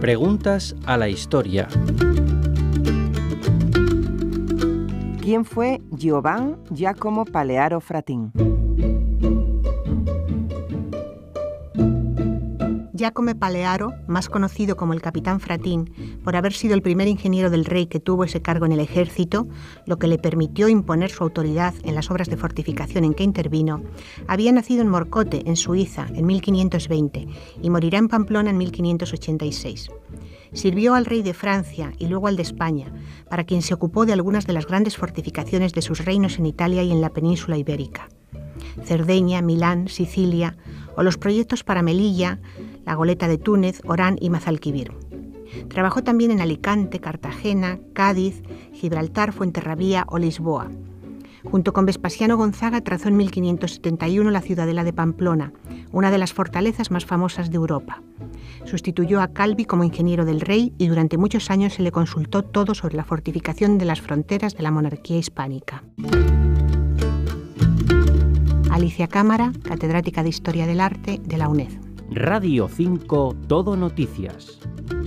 Preguntas a la historia. ¿Quién fue Giovan Giacomo Palearo Fratin? Giacomo Palearo, más conocido como el Capitán Fratin, por haber sido el primer ingeniero del rey que tuvo ese cargo en el ejército, lo que le permitió imponer su autoridad en las obras de fortificación en que intervino, había nacido en Morcote, en Suiza, en 1520 y morirá en Pamplona en 1586. Sirvió al rey de Francia y luego al de España, para quien se ocupó de algunas de las grandes fortificaciones de sus reinos en Italia y en la península ibérica. Cerdeña, Milán, Sicilia, o los proyectos para Melilla, la Goleta de Túnez, Orán y Mazalquivir. Trabajó también en Alicante, Cartagena, Cádiz, Gibraltar, Fuenterrabía o Lisboa. Junto con Vespasiano Gonzaga trazó en 1571 la ciudadela de Pamplona, una de las fortalezas más famosas de Europa. Sustituyó a Calvi como ingeniero del rey y durante muchos años se le consultó todo sobre la fortificación de las fronteras de la monarquía hispánica. Alicia Cámara, catedrática de Historia del Arte de la UNED. Radio 5 Todo Noticias.